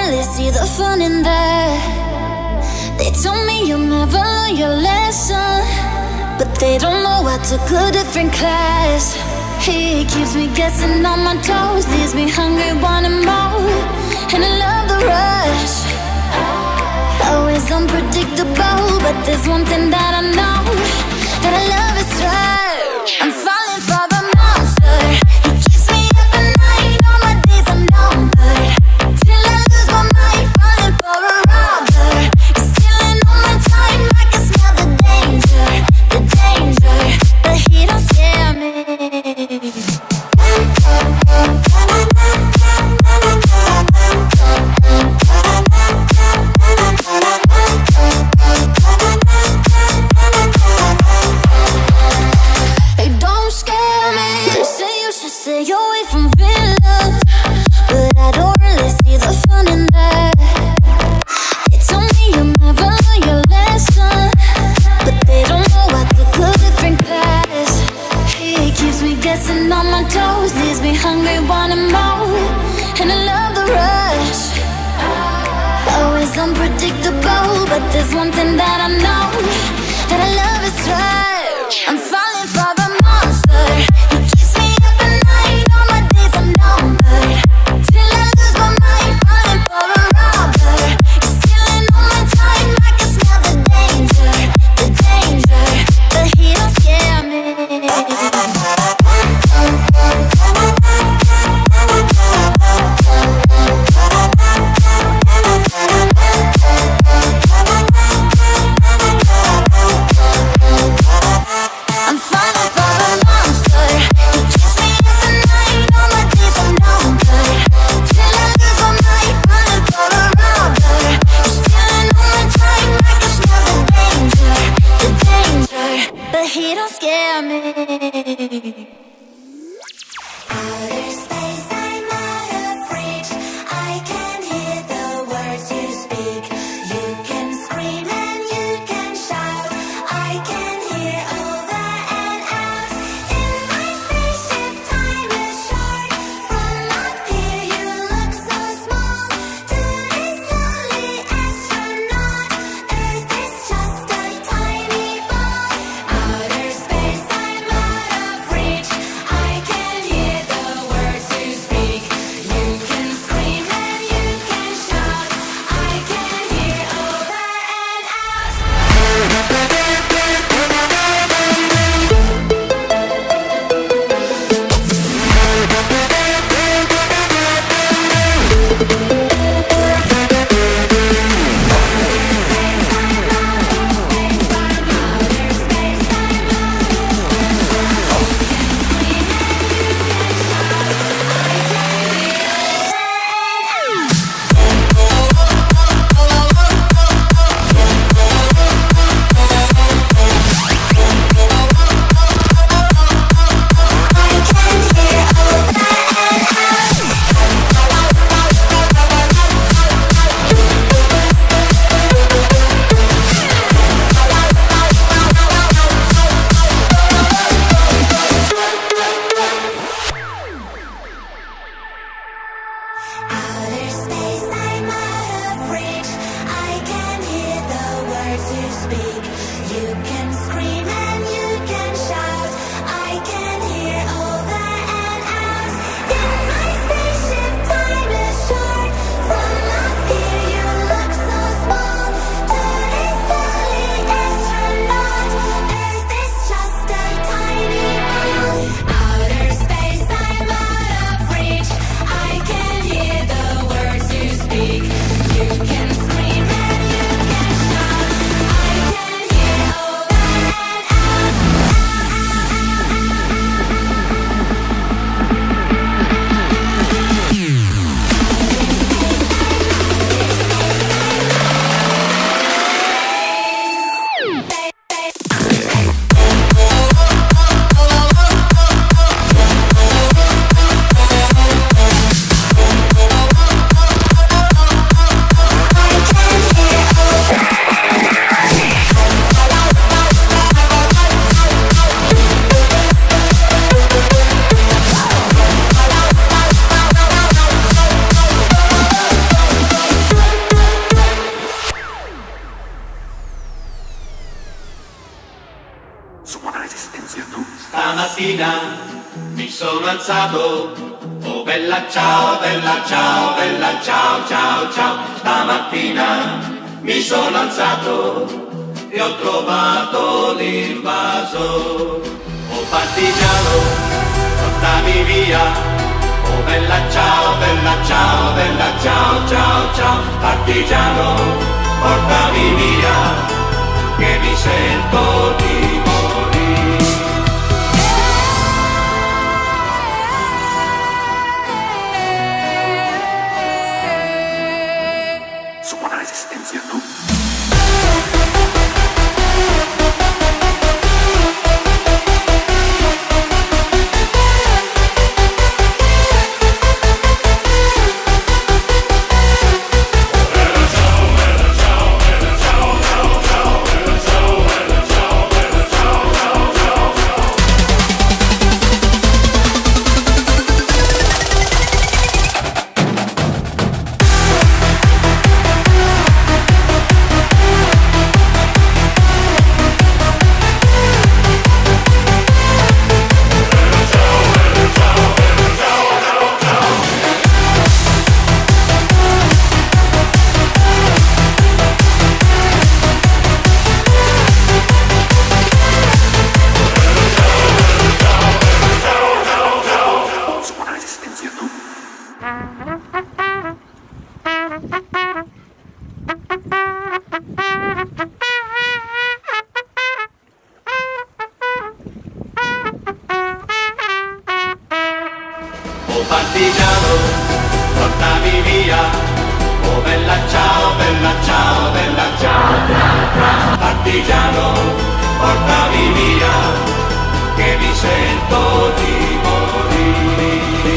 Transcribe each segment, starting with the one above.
really see the fun in that. They told me you'll never learn your lesson, but they don't know I took a different class. He keeps me guessing on my toes, leaves me hungry, wanting more. And I love the rush, always unpredictable, but there's one thing that I know, that I love is rush. I'm falling for the monster. He keeps me up at night, all my days are numbered, till I lose my mind, falling for a robber. He's stealing all my time, I can smell the danger, but he don't scare me. Stay away from villains, but I don't really see the fun in that. They told me you'll never learn your lesson, but they don't know I took a different class. He keeps me guessing on my toes, leaves me hungry, wanting more. And I love the rush, always unpredictable, but there's one thing that I know, that I love is rush. I'm falling for the monster. He keeps me up at night, all my days are numbered, till I lose my mind, falling for a robber. He's stealing all my time, I can smell the danger, but he don't scare me. I'm falling for the monster. He keeps me up at night, all my days are numbered, till I lose my mind, falling for a robber. He's stealing all my time, I can smell the danger, but he don't scare me. Outer space, I'm out of reach. I can hear the words you speak. You can scream and you can shout. I can hear over and out. In my spaceship, time is short. From up here, you look so small. To this lonely astronaut, Earth is just a tiny ball. Outer space, I'm out of reach. I can hear the words you speak. You can scream and you can shout. I can hear over and out. Outer space, I'm out of reach. I can hear the words you speak. You can scream and you can shout. I can hear over and out. In my spaceship, time is short. From up here, you look so small. To this lonely astronaut, Earth is just a tiny ball. Outer space, I'm out of reach. I can hear the words you speak. You can scream and you can shout. I can hear over mattina mi sono alzato, oh bella ciao, bella ciao, bella ciao, ciao, ciao. Stamattina mi sono alzato e ho trovato l'invaso. Oh partigiano, portami via, oh bella ciao, bella ciao, bella ciao, ciao, ciao. Partigiano, portami via, che mi sento di morire. Suona resistencia, ¿no? Oh partigiano, portami via, oh bella ciao, bella ciao, bella ciao. Partigiano, portami via, che mi sento di morire.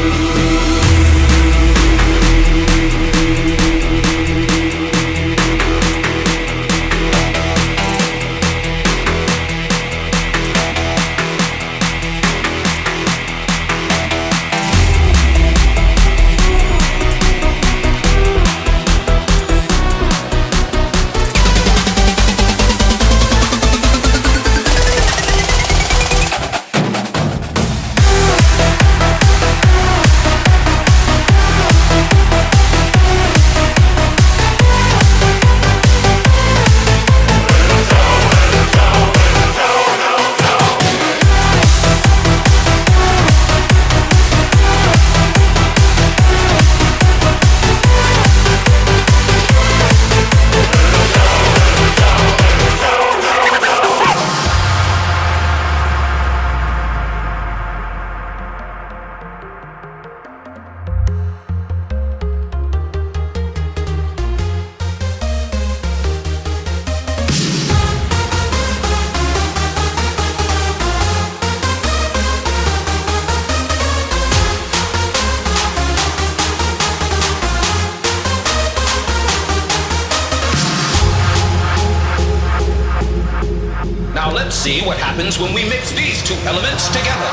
Now let's see what happens when we mix these two elements together.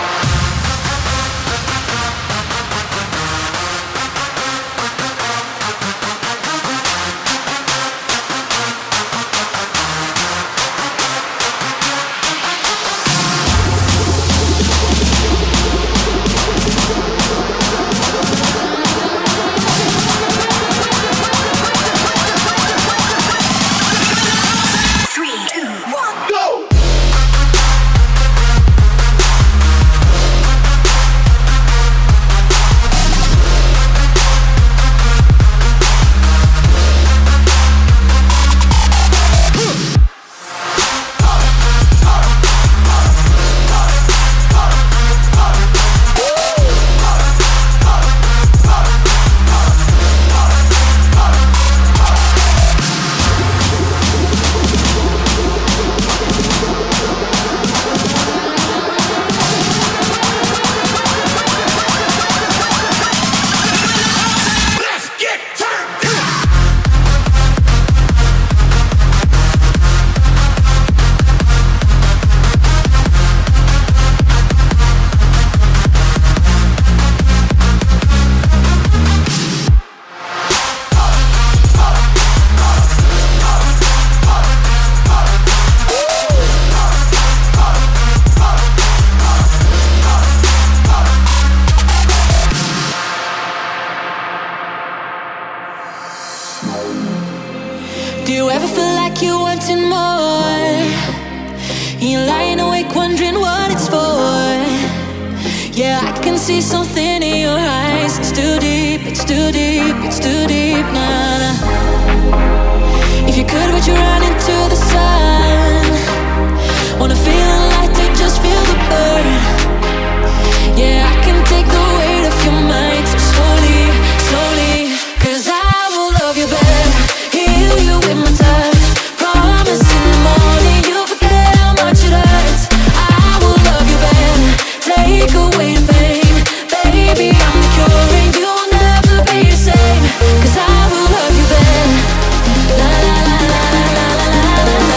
Do you ever feel like you wanted more? You're lying awake wondering what it's for. Yeah, I can see something in your eyes. It's too deep, it's too deep, it's too deep, nah, nah. If you could, would you run into the sun? Wanna feel a light to just feel the burn. Yeah, I can take the weight of your mind so slowly, slowly. Cause I will love you better, heal you with my touch. Promise in the morning you'll forget how much it hurts. I will love you better, take away the pain. Baby, I'm the cure and you'll never be the same. Cause I will love you better. La la la la la la la la.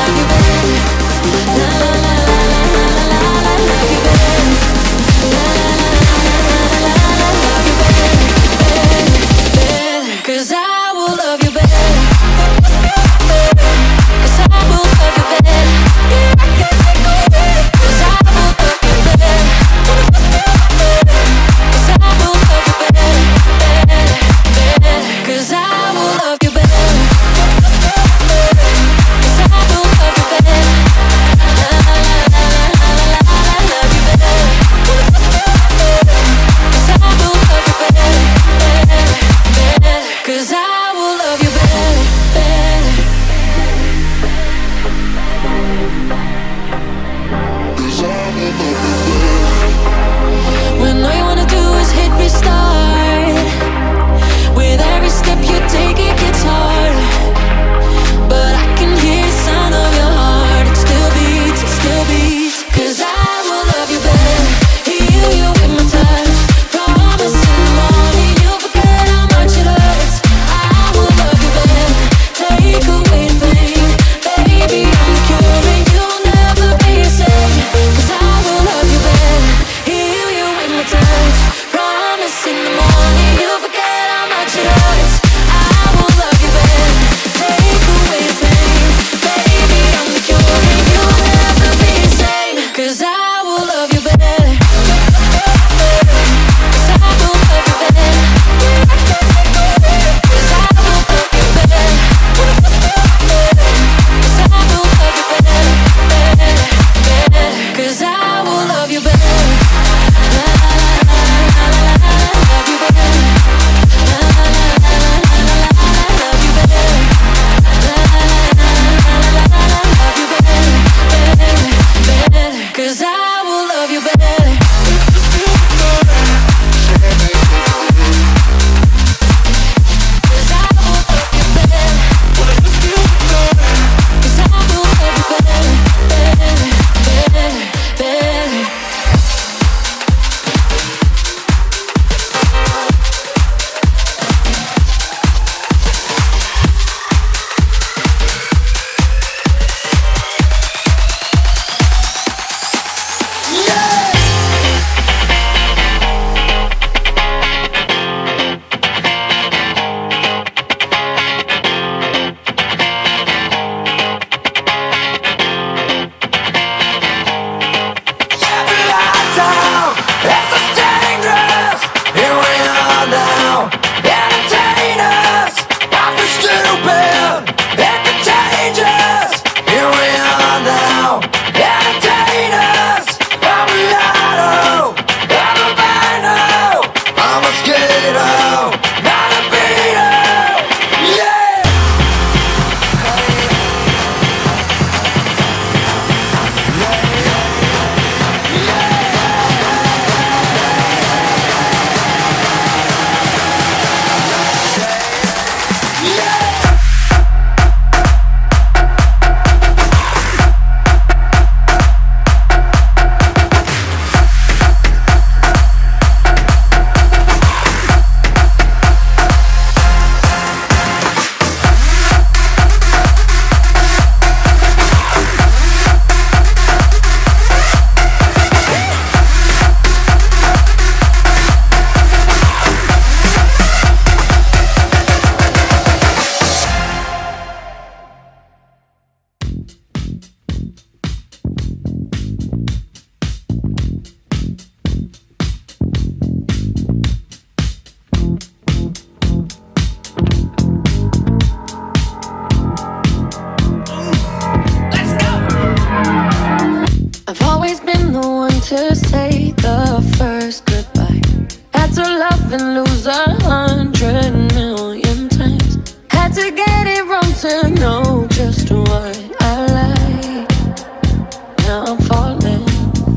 to know just what I like. Now I'm falling.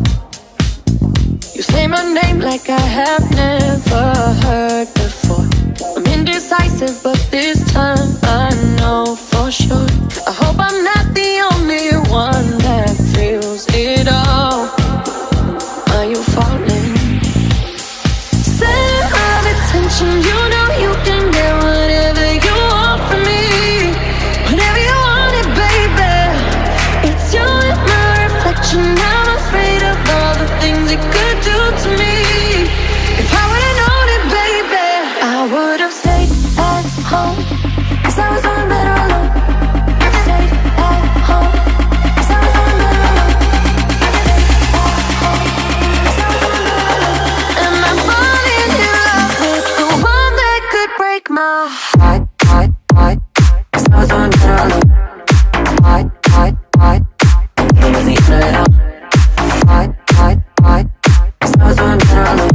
You say my name like I have never heard before. I'm indecisive, but this time I know for sure. I hope I'm not the only one that feels it all. Are you falling? Center of attention, you know you can get whatever you want from me. Whenever you want it, baby. It's you in my reflection. I'm afraid of all the things it could do to me. If I would've known it, baby, I would've stayed at home, 'cause I was doing better alone. Stayed at home, 'cause I was doing better alone. Stayed at home, 'cause I was doing better alone. Am I falling in love with the one that could break my heart? 'Cause I was doing better alone. It was the end of it all. 'Cause I was doing better alone.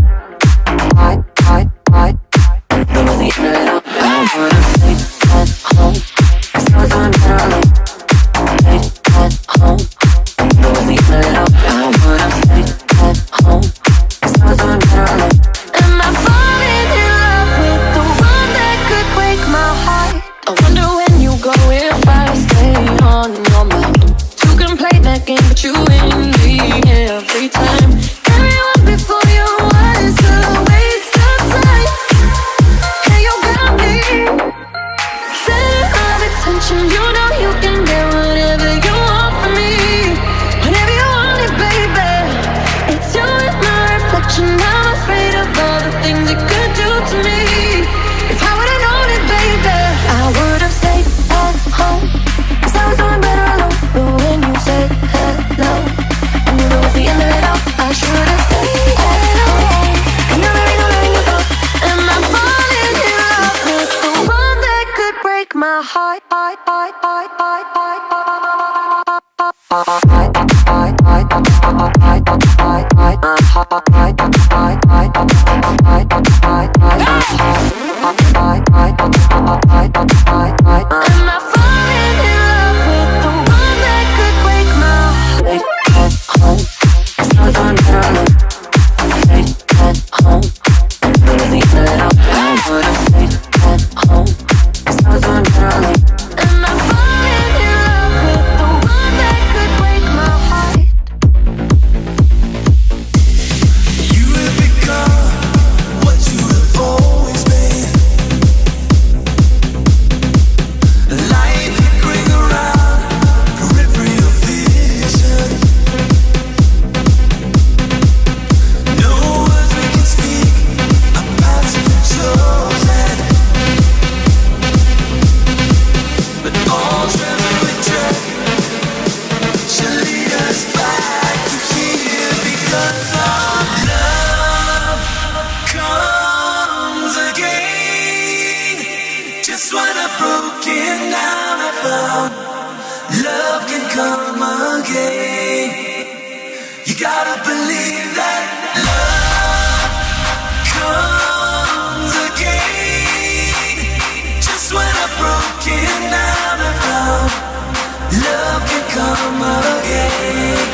It was the end of it all. I would've stayed at home, 'cause I was doing better alone. Stayed at home. It was the end of it all. I would've stayed at home, 'cause I was doing better alone. Am I falling in love with the one that could break my heart? I wonder when you go if I stay on your mind. Two can play that game, but you win me every time. Everyone before you was a waste of time. Hey, you got me. Center of attention, you know you can get whatever you want from me. Whenever you want it, baby. It's you in my reflection. I'm afraid of all the things it could do to me. If I would've known it, baby, I would've stayed at home, 'cause I was doing better alone. But when you said hello, I knew it was the end of it all. I should've stayed at home, 'cause now there ain't no letting you go. Am I falling in love with the one that could break my heart? Am I falling in love with the one that could break my heart? At home, 'cause I was doing better alone. Stayed at home. It was the end of it all. I would've stayed at home, 'cause I was doing better alone. Am I falling in love with the one that could break my heart? You have become what you have always been. Light flickering around, periphery of vision. No words we can speak, a path chosen. But all travel we tread shall lead us back to here, because our love comes again. Just when I've broken down, I found love can come again. You gotta believe that love comes again. Just when I've broken down, I found love can come again.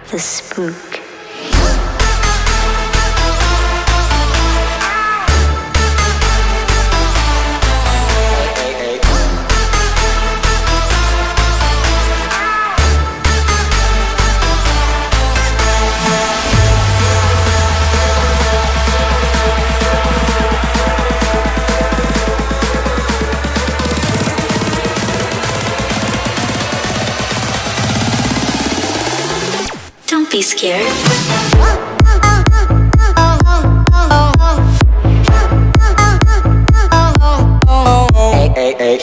the spook. Don't be scared. Hey, hey.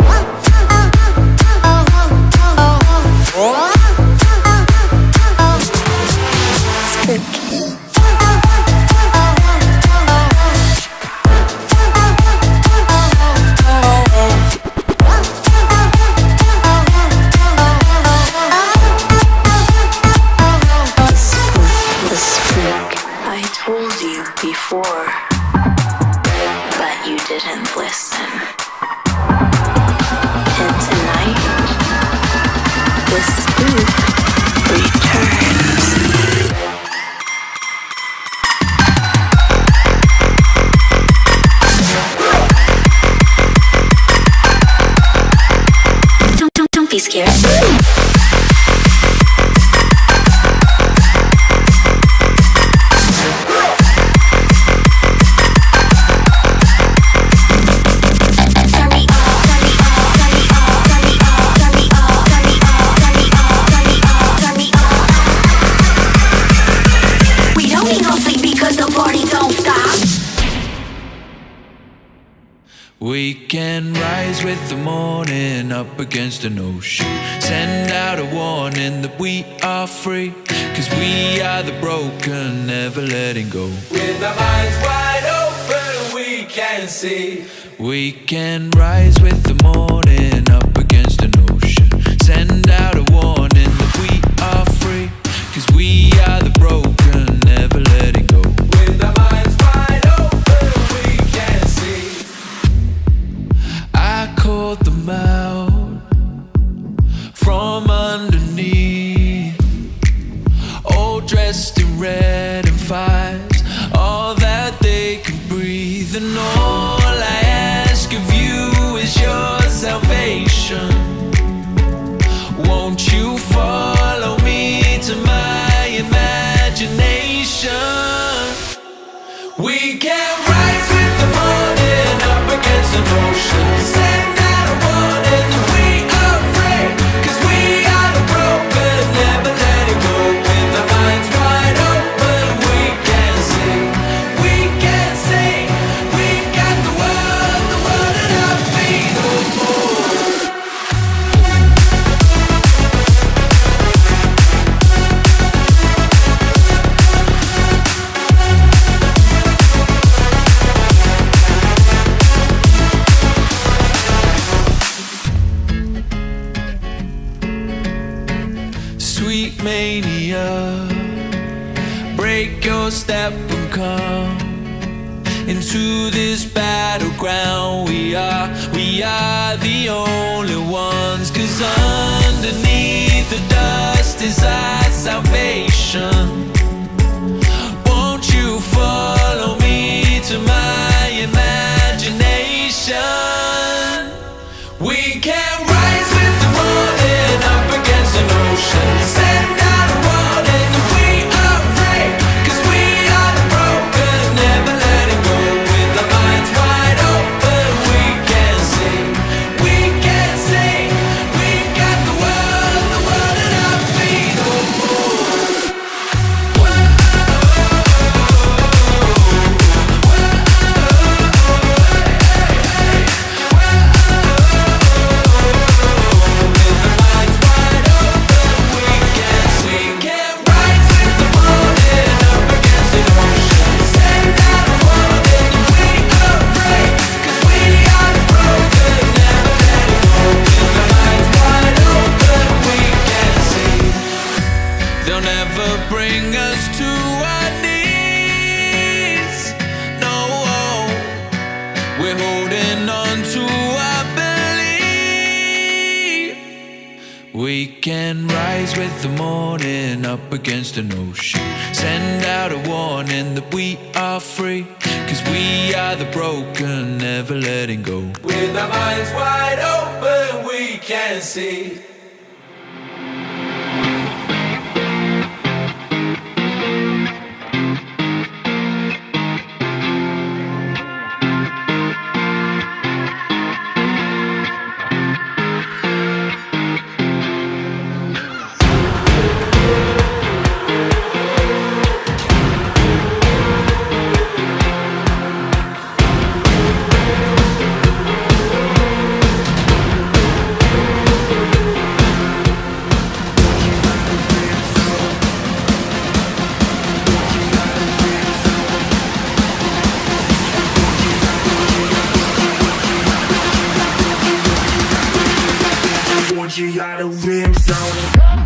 I told you before, but you didn't listen. And tonight, the spook returns. Don't be scared. We can rise with the morning up against an ocean. Send out a warning that we are free, 'cause we are the broken, never letting go. With our minds wide open, we can see. We can rise with the morning up against an ocean. Send out a warning that we are free, 'cause we are the broken, never letting go. With our minds wide open, we can see. I called them out from underneath, all dressed in red and fires, all that they can breathe. And all I ask of you is your salvation. Won't you follow me to my imagination? We can rise with the morning up against an ocean. Send out a warning that we are free, 'cause we are the broken, never letting go. With our minds wide open, we can sing, we've got the world at our feet, oh, oh. Sweet mania, break your step and come into this battleground. We are the only ones, 'cause underneath the dust is our salvation. Won't you follow me to my imagination? We can rise with the morning up against an ocean. Send out a warning that we are free, 'cause we are the broken, never letting go. With our minds wide open, we can sing, we've got the world can rise with the morning up against an ocean. Send out a warning that we are free, 'cause we are the broken, never letting go. With our minds wide open, we can see. You got a rim zone.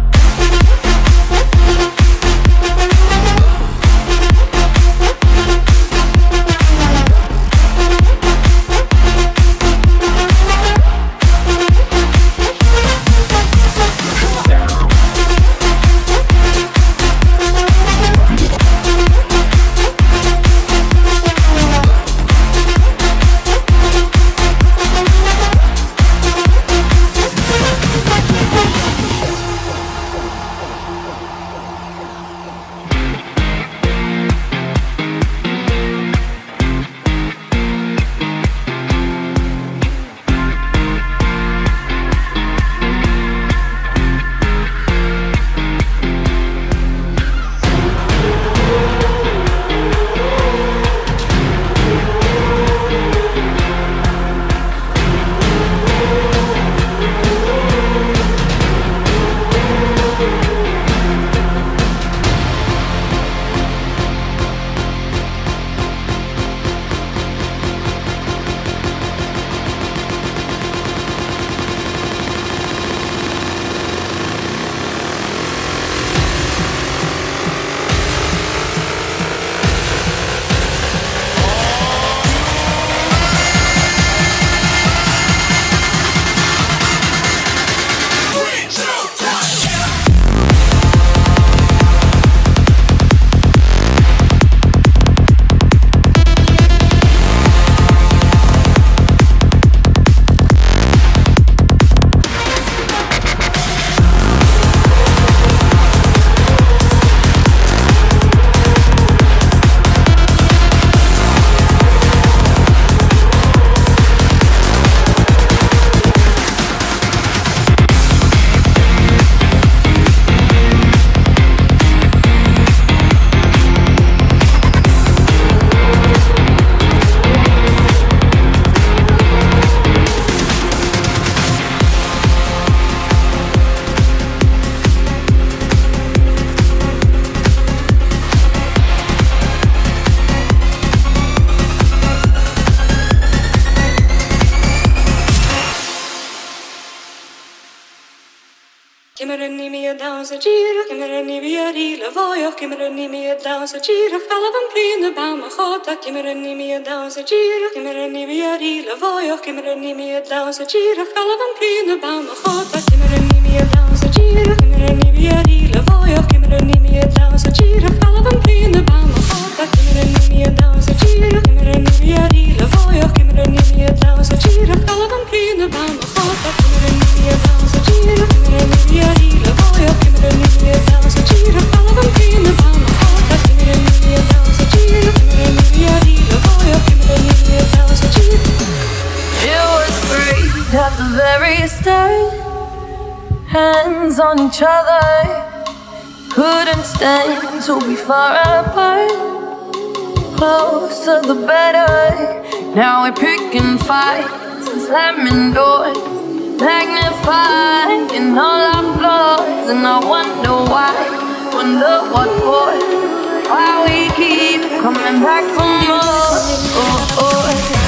Kimmereni mi dansa gira, kimmereni vi arila vojo, kimmereni mi dansa gira, alla van prine bauma chota, kimmereni mi dansa gira, kimmereni vi arila vojo, kimmereni mi dansa gira, alla van prine bauma chota, kimmereni mi dansa gira, kimmereni vi arila vojo, kimmereni mi dansa gira, alla van prine bauma chota, kimmereni mi dansa gira, kimmereni vi arila vojo, kimmereni mi dansa gira, alla van prine bauma chota, kimmereni mi dansa gira, kimmereni vi arila vojo, kimmereni mi dansa gira, alla van prine bauma chota, kimmereni mi dansa gira, kimmereni vi arila vojo, kimmereni mi dansa gira. It was great at the very start. Hands on each other, couldn't stand to be far apart. Closer the better. Now we're picking fights and slamming doors, magnifying all our flaws. And I wonder why, wonder what for, why we keep coming back for more.